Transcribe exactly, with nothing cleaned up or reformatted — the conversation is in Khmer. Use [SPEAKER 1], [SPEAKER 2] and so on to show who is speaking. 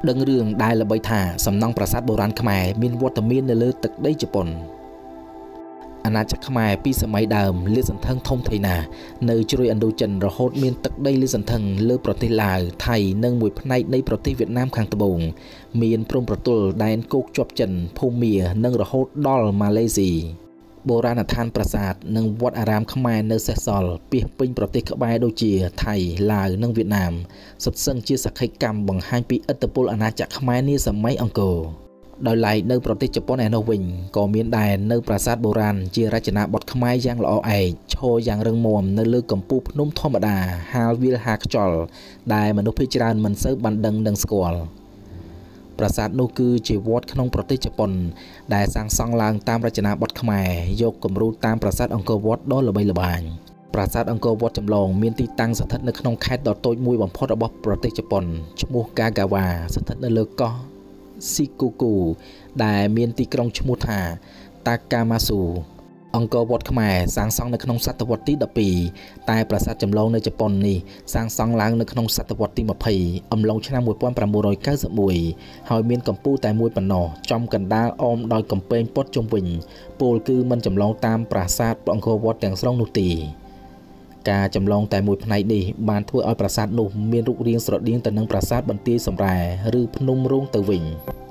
[SPEAKER 1] ដឹងរឿងដែលល្បីថាសំណង់ប្រាសាទបុរាណខ្មែរមានវត្តមាននៅលើទឹកដីជប៉ុនអាណាចក្រខ្មែរពីសម័យដើមលាតសន្ធឹងធំធេងណាស់នៅជ្រោយឥណ្ឌូចិនរហូតមានទឹកដីលាតសន្ធឹងលើប្រទេសឡាវថៃនិងមួយផ្នែកនៃប្រទេសវៀតណាមខាងត្បូងមានព្រំប្រទល់ដែនគោកជាប់ចិនភូមានិងរហូតដល់ម៉ាឡេស៊ីបុរាណដ្ឋានប្រាសាទនិងវត្តអារាមខ្មែរនៅសេសសល់ពាសពេញប្រទេសក្បែរដូចជាថៃឡាវនិងវៀតណាមសុទ្ធសឹងជាសក្ខីកម្មបង្ហាញពីឥទ្ធិពលអាណាចក្រខ្មែរនាសម័យអង្គរដោយឡែកនៅប្រទេសជប៉ុនឯនោះវិញក៏មានដែរនៅប្រាសាទបុរាណជារចនាបថខ្មែរយ៉ាងល្អឯកឈរយ៉ាងរឹងមាំនៅលើកំពូលភ្នំធម្មតាហាលវាលហាខ្យល់ដែលមនុស្សភាគច្រើនមិនសូវបានដឹងនិងស្គាល់ប្រាសាទនោះគឺជាវត្តក្នុងប្រទេសជប៉ុនដែលសាងសង់ឡើងតាមរចនាបថខ្មែរយកគំរូតាមប្រាសាទអង្គរវត្តដ៏ល្បីល្បាញប្រាសាទអង្គរវត្តចម្លងមានទីតាំងស្ថិតនៅក្នុងខេត្តដ៏តូចមួយបំផុតរបស់ប្រទេសជប៉ុនឈ្មោះកាហ្គាវ៉ាស្ថិតនៅលើកោះស៊ីគូគូដែលមានទីក្រុងឈ្មោះថាតាកាម៉ាស៊ូអង្គរវត្តខ្មែរសាងសង់នៅក្នុងសតវត្សទីដប់ពីរតែប្រាសាទចម្លងនៅជប៉ុននេះសាងសង់ឡើងនៅក្នុងសតវត្សទីម្ភៃអំឡុងឆ្នាំmột nghìn chín trăm chín mươi mốtហើយមានកម្ពស់តែមួយប៉ុណ្ណោះចំកណ្ដាលអមដោយកំពែងព័ទ្ធជុំវិញពលគឺមិនចម្លងតាមប្រាសាទអង្គរវត្តទាំងស្រុងនោះទេការចម្លងតែមួយផ្នែកនេះបានធ្វើឲ្យប្រាសាទនោះមានរូបរាងស្រដៀងទៅនឹងប្រាសាទបន្ទាយសម្រែឬភ្នំរូងទៅវិញ